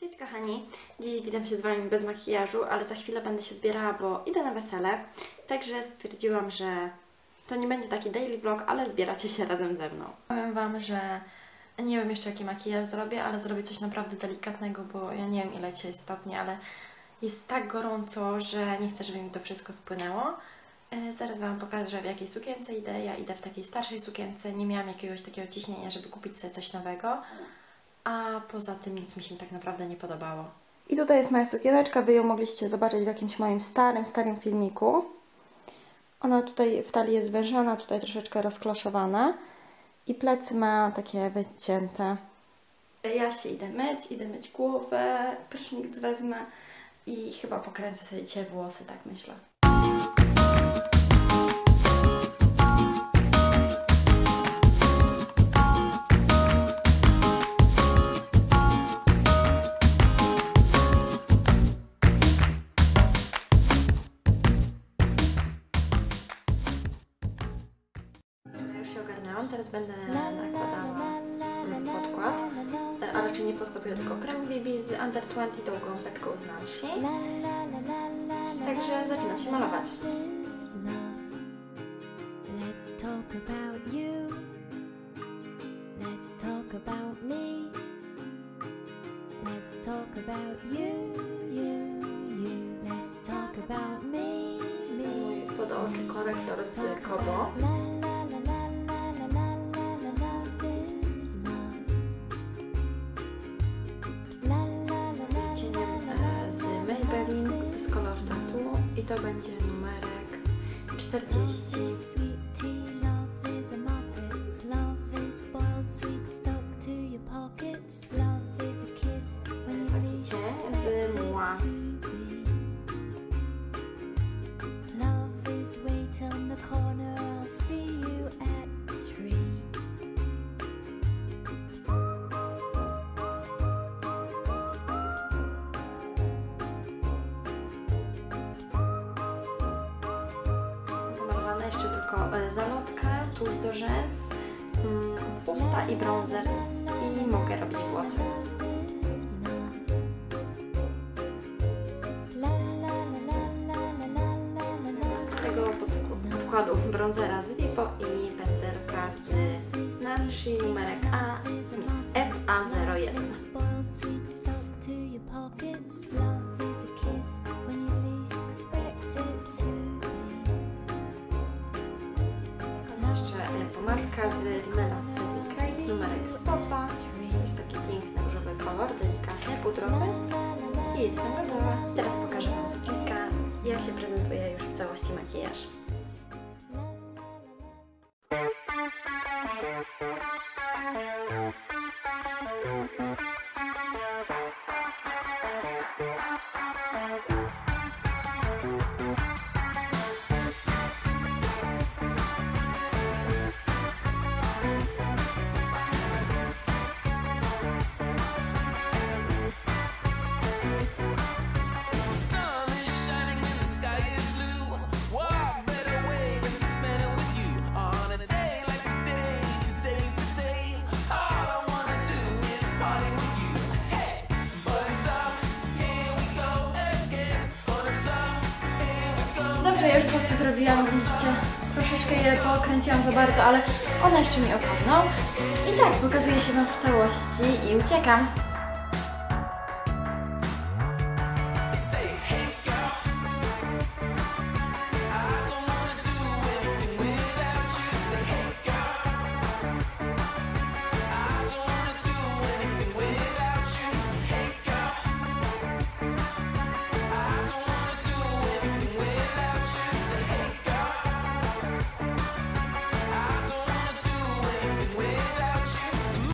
Cześć kochani, dziś witam się z Wami bez makijażu, ale za chwilę będę się zbierała, bo idę na wesele. Także stwierdziłam, że to nie będzie taki daily vlog, ale zbieracie się razem ze mną. Powiem Wam, że nie wiem jeszcze jaki makijaż zrobię, ale zrobię coś naprawdę delikatnego, bo ja nie wiem ile dzisiaj jest stopni, ale jest tak gorąco, że nie chcę, żeby mi to wszystko spłynęło. Zaraz Wam pokażę, w jakiej sukience idę. Ja idę w takiej starszej sukience, nie miałam jakiegoś takiego ciśnienia, żeby kupić sobie coś nowego. A poza tym nic mi się tak naprawdę nie podobało. I tutaj jest moja sukieneczka, Wy ją mogliście zobaczyć w jakimś moim starym filmiku. Ona tutaj w talii jest zwężona, tutaj troszeczkę rozkloszowana. I plecy ma takie wycięte. Ja się idę myć głowę, prysznic wezmę i chyba pokręcę sobie dzisiaj włosy, tak myślę. Teraz będę nakładała podkład, a raczej nie podkład, tylko krem BB z Under 20 tą gąbeczką z Nancy. Także zaczynam się malować. Let's talk about you. Let's talk about me. Let's talk about you. Let's talk about me. Mój pod oczy korektor z Kobo. I to będzie numerek 40. Taki cień z mła. Jeszcze tylko zalotka, tuż do rzęs, usta i bronzer i mogę robić włosy. Z tego podkładu bronzera z Vipo i pędzelka z Nancy numerek FA01. Pomadka z Rimmela Create, numerek 102. Jest taki piękny różowy kolor, delikatny, pudrowy. I jestem gotowa. Teraz pokażę Wam z bliska, jak się prezentuje już w całości makijaż. Dobrze, ja już włosy zrobiłam, widzicie, troszeczkę je pokręciłam za bardzo, ale one jeszcze mi opadną. I tak, pokazuję się Wam w całości i uciekam.